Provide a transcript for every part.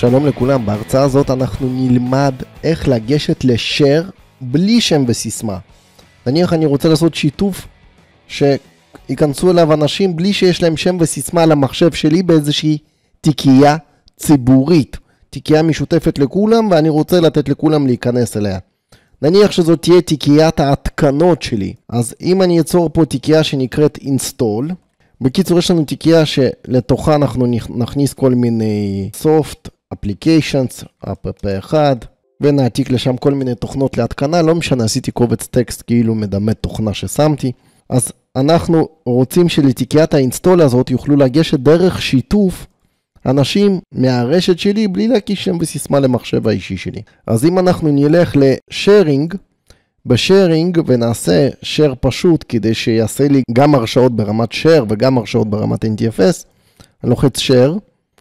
שלום לכולם, בהרצאה הזאת אנחנו נלמד איך לגשת לשאר בלי שם וסיסמה. נניח אני רוצה לעשות שיתוף שיכנסו אליו אנשים בלי שיש להם שם וסיסמה על המחשב שלי באיזושהי תיקייה ציבורית. תיקייה משותפת לכולם ואני רוצה לתת לכולם להיכנס אליה. נניח שזאת תהיה תיקיית ההתקנות שלי. אז אם אני אצור פה תיקייה שנקראת install, בקיצור יש לנו תיקייה שלתוכה אנחנו נכניס כל מיני soft, applications, app1, ונעתיק לשם כל מיני תוכנות להתקנה, לא משנה, עשיתי קובץ טקסט כאילו מדמה תוכנה ששמתי. אז אנחנו רוצים שלתיקיית האינסטול הזאת יוכלו לגשת דרך שיתוף אנשים מהרשת שלי בלי להקיש שם וסיסמה למחשב האישי שלי. אז אם אנחנו נלך לשארינג, בשארינג ונעשה share פשוט כדי שיעשה לי גם הרשאות ברמת share וגם הרשאות ברמת NTFS, אני לוחץ share,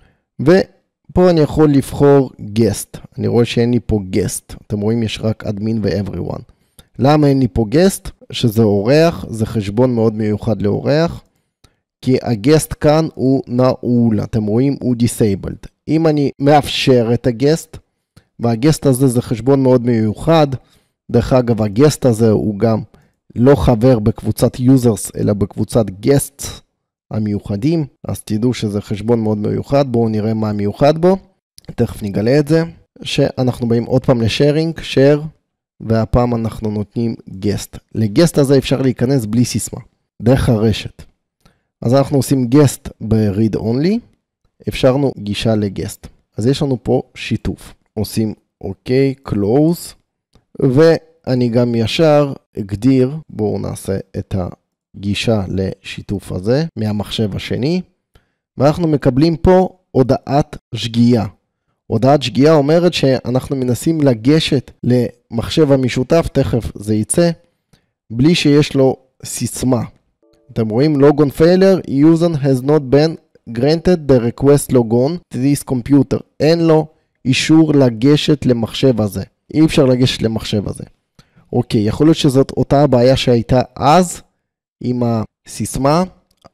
ופה אני יכול לבחור guest. אני רואה שאין לי פה guest. אתם רואים יש רק admin ו-everyone. למה אין לי פה guest? שזה אורח, זה חשבון מאוד מיוחד לאורח, כי הגסט כאן הוא נעול, אתם רואים הוא disabled. אם אני מאפשר את הגסט, והגסט הזה זה חשבון מאוד מיוחד, דרך אגב הגסט הזה הוא גם לא חבר בקבוצת users, אלא בקבוצת guests המיוחדים, אז תדעו שזה חשבון מאוד מיוחד, בואו נראה מה מיוחד בו, תכף נגלה את זה, שאנחנו באים עוד פעם לשארינג, share, והפעם אנחנו נותנים guest. לגסט הזה אפשר להיכנס בלי סיסמה, דרך הרשת. אז אנחנו עושים guest ב-read only, אפשרנו גישה לגסט. אז יש לנו פה שיתוף. עושים אוקיי, close, ואני גם ישר אגדיר, בואו נעשה את הגישה לשיתוף הזה, מהמחשב השני, ואנחנו מקבלים פה הודעת שגיאה. הודעת שגיאה אומרת שאנחנו מנסים לגשת למחשב המשותף, תכף זה יצא, בלי שיש לו סיסמה. אתם רואים, logon failure, user has not been granted the request logon to this computer. אין לו אישור לגשת למחשב הזה. אי אפשר לגשת למחשב הזה. אוקיי, יכול להיות שזאת אותה הבעיה שהייתה אז, עם הסיסמה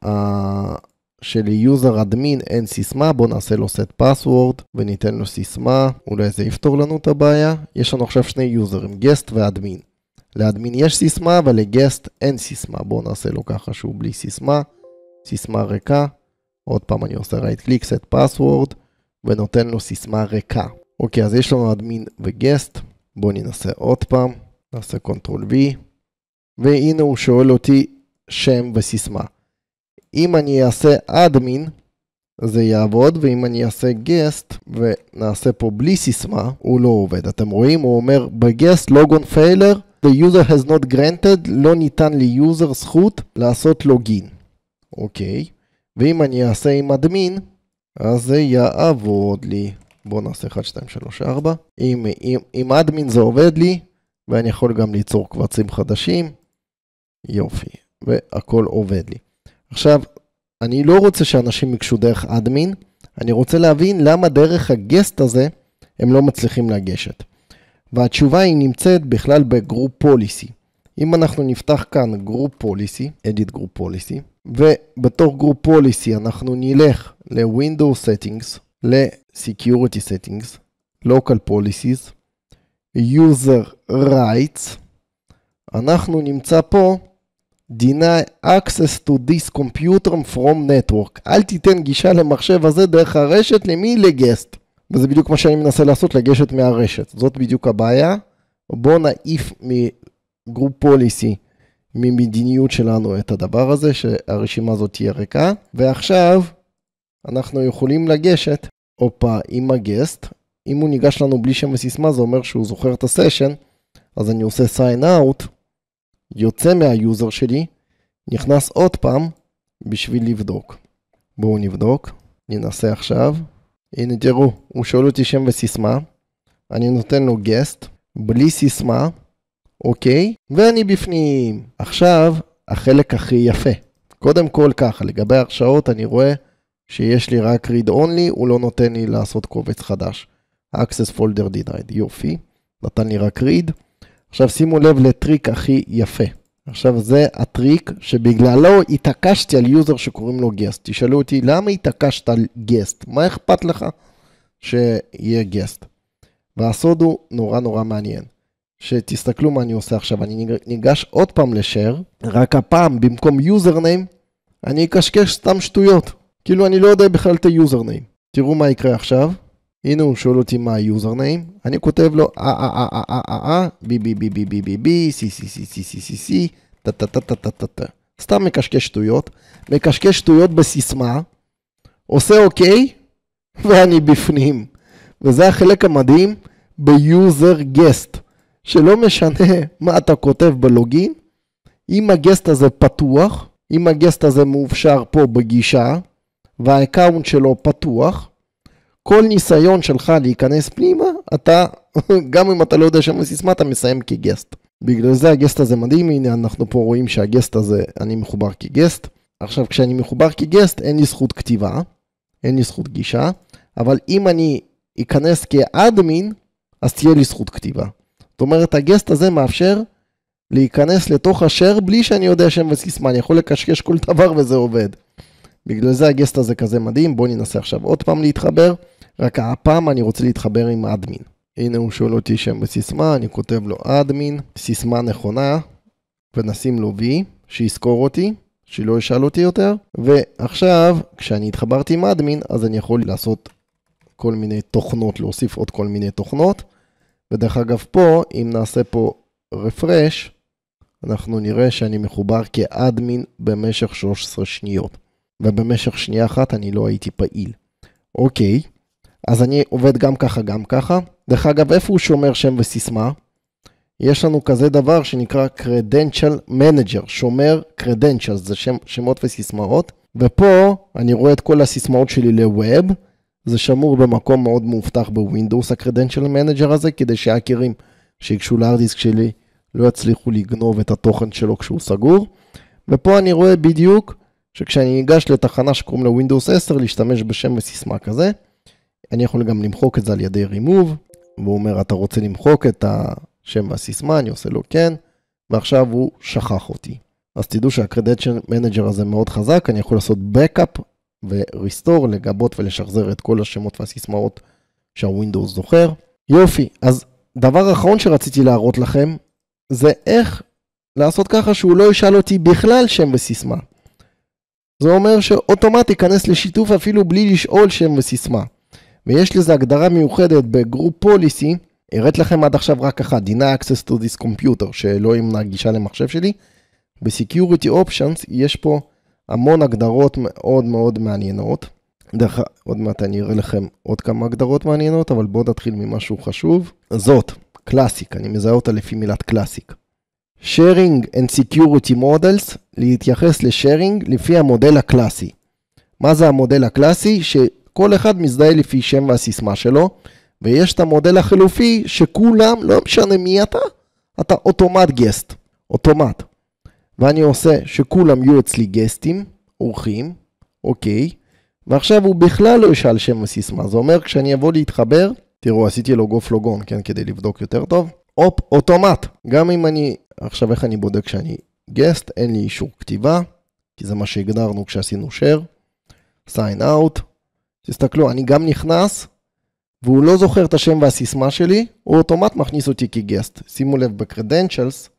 של user admin אין סיסמה. בואו נעשה לו set password וניתן לו סיסמה. אולי זה יפתור לנו את הבעיה. יש לנו עכשיו שני יוזרים, guest ואדמין. לאדמין יש סיסמה, אבל לגסט אין סיסמה. בואו נעשה לו ככה שהוא בלי סיסמה. סיסמה ריקה. עוד פעם אני עושה right click, set password, ונותן לו סיסמה ריקה. אוקיי, אז יש לנו אדמין וגסט. בואו ננסה עוד פעם. נעשה Ctrl V. והנה הוא שואל אותי שם וסיסמה. אם אני אעשה אדמין, זה יעבוד, ואם אני אעשה גסט, ונעשה פה בלי סיסמה, הוא לא עובד. אתם רואים, הוא אומר, בגסט logon failure, the user has not granted, לא ניתן לי user זכות לעשות לוגין. אוקיי. ואם אני אעשה עם אדמין, אז זה יעבוד לי. בואו נעשה 1, 2, 3, 4. עם אדמין זה עובד לי, ואני יכול גם ליצור קבצים חדשים. יופי. והכל עובד לי. עכשיו, אני לא רוצה שאנשים יקשו דרך אדמין, אני רוצה להבין למה דרך הגסט הזה הם לא מצליחים לגשת. והתשובה היא נמצאת בכלל בגרופ פוליסי. אם אנחנו נפתח כאן גרופ פוליסי, edit גרופ פוליסי, ובתוך גרופ פוליסי אנחנו נלך ל-Windows Settings, ל-Security Settings, Local Policies, User Rights, אנחנו נמצא פה, deny access to this computer from network. אל תיתן גישה למחשב הזה דרך הרשת, למי? לגסט. וזה בדיוק מה שאני מנסה לעשות, לגשת מהרשת. זאת בדיוק הבעיה. בואו נעיף מגרופ פוליסי, ממדיניות שלנו את הדבר הזה, שהרשימה הזאת תהיה ריקה. ועכשיו אנחנו יכולים לגשת, עם הגסט. אם הוא ניגש לנו בלי שם וסיסמה, זה אומר שהוא זוכר את הסשן. אז אני עושה sign out, יוצא מהיוזר שלי, נכנס עוד פעם בשביל לבדוק. בואו נבדוק, ננסה עכשיו. הנה תראו, הוא שואל אותי שם וסיסמה, אני נותן לו גסט, בלי סיסמה, אוקיי, ואני בפנים. עכשיו, החלק הכי יפה. קודם כל ככה, לגבי הרשאות אני רואה שיש לי רק read only, הוא לא נותן לי לעשות קובץ חדש. access folder denied, יופי, נתן לי רק read. עכשיו שימו לב לטריק הכי יפה. עכשיו זה הטריק שבגללו התעקשתי על יוזר שקוראים לו גסט. תשאלו אותי למה התעקשת על גסט? מה אכפת לך שיהיה גסט. והסוד הוא נורא נורא מעניין. שתסתכלו מה אני עושה עכשיו, אני ניגש עוד פעם לשאר, רק הפעם במקום יוזרניים, אני אקשקש סתם שטויות. כאילו אני לא יודע בכלל את היוזרניים. תראו מה יקרה עכשיו. הנה הוא שואל אותי מה היוזרניים. אני כותב לו בי בי בי בי בי בי בי סי סי סי סי סי סי סי טה טה טה טה טה טה. סתם מקשקש שטויות. מקשקש שטויות בסיסמה. עושה אוקיי, ואני בפנים. וזה החלק המדהים ביוזר גסט. שלא משנה מה אתה כותב בלוגין, אם הגסט הזה פתוח, אם הגסט הזה מאופשר פה בגישה, והאקאונט שלו פתוח, כל ניסיון שלך להיכנס פנימה, אתה, גם אם אתה לא יודע שם בסיסמה, אתה מסיים כגסט. בגלל זה הגסט הזה מדהים, הנה אנחנו פה רואים שהגסט הזה, אני מחובר כגסט. עכשיו כשאני מחובר כגסט, אין לי זכות כתיבה, אין לי זכות גישה, אבל אם אני אכנס כאדמין, אז תהיה לי זכות כתיבה. זאת אומרת, הגסט הזה מאפשר להיכנס לתוך השאר בלי שאני יודע שם וסיסמה. אני יכול לקשקש כל דבר וזה עובד. בגלל זה הגסט הזה כזה מדהים. בואו ננסה עכשיו עוד פעם להתחבר. רק הפעם אני רוצה להתחבר עם אדמין. הנה הוא שואל אותי שם וסיסמה. אני כותב לו אדמין, סיסמה נכונה. ונשים לו וי, שיזכור אותי, שלא ישאל אותי יותר. ועכשיו, כשאני התחברתי עם אדמין, אז אני יכול לעשות כל מיני תוכנות, להוסיף עוד כל מיני תוכנות. ודרך אגב פה, אם נעשה פה רפרש, אנחנו נראה שאני מחובר כאדמין במשך 13 שניות. ובמשך שנייה אחת אני לא הייתי פעיל. אוקיי, אז אני עובד גם ככה, גם ככה. דרך אגב, איפה הוא שומר שם וסיסמה? יש לנו כזה דבר שנקרא Credential Manager, שומר Credentials, זה שמות וסיסמאות. ופה אני רואה את כל הסיסמאות שלי לווב. זה שמור במקום מאוד מאובטח בווינדוס, ה-Credential Manager הזה, כדי שהאקרים שיגשו להרדיסק שלי לא יצליחו לגנוב את התוכן שלו כשהוא סגור. ופה אני רואה בדיוק שכשאני ניגש לתחנה שקוראים לווינדוס 10, להשתמש בשם וסיסמה כזה, אני יכול גם למחוק את זה על ידי remove, והוא אומר, אתה רוצה למחוק את השם והסיסמה, אני עושה לו כן, ועכשיו הוא שכח אותי. אז תדעו שה-Credential Manager הזה מאוד חזק, אני יכול לעשות backup, וריסטור, לגבות ולשחזר את כל השמות והסיסמאות שהווינדוס זוכר. יופי, אז דבר אחרון שרציתי להראות לכם, זה איך לעשות ככה שהוא לא ישאל אותי בכלל שם וסיסמה. זה אומר שאוטומטי ייכנס לשיתוף אפילו בלי לשאול שם וסיסמה. ויש לזה הגדרה מיוחדת בגרופ פוליסי, הראית לכם עד עכשיו רק אחד, deny access to this computer, שלא ימנע גישה למחשב שלי. ב-security options יש פה המון הגדרות מאוד מאוד מעניינות. עוד מעט אני אראה לכם עוד כמה הגדרות מעניינות, אבל בואו נתחיל ממשהו חשוב. זאת, קלאסיק, אני מזהה אותה לפי מילת קלאסיק. Sharing and Security Models, להתייחס לשארינג לפי המודל הקלאסי. מה זה המודל הקלאסי? שכל אחד מזדהה לפי שם והסיסמה שלו, ויש את המודל החלופי שכולם, לא משנה מי אתה אוטומט גסט, אוטומט. ואני עושה שכולם יהיו אצלי גסטים, אורחים, אוקיי, ועכשיו הוא בכלל לא ישאל שם וסיסמה, זה אומר כשאני אבוא להתחבר, תראו עשיתי לו גוף לוגון, כן, כדי לבדוק יותר טוב, אוטומט, גם אם אני, עכשיו איך אני בודק שאני גסט, אין לי אישור כתיבה, כי זה מה שהגדרנו כשעשינו share, sign out, תסתכלו, אני גם נכנס, והוא לא זוכר את השם והסיסמה שלי, הוא אוטומט מכניס אותי כגסט, שימו לב בקרדנצ'לס,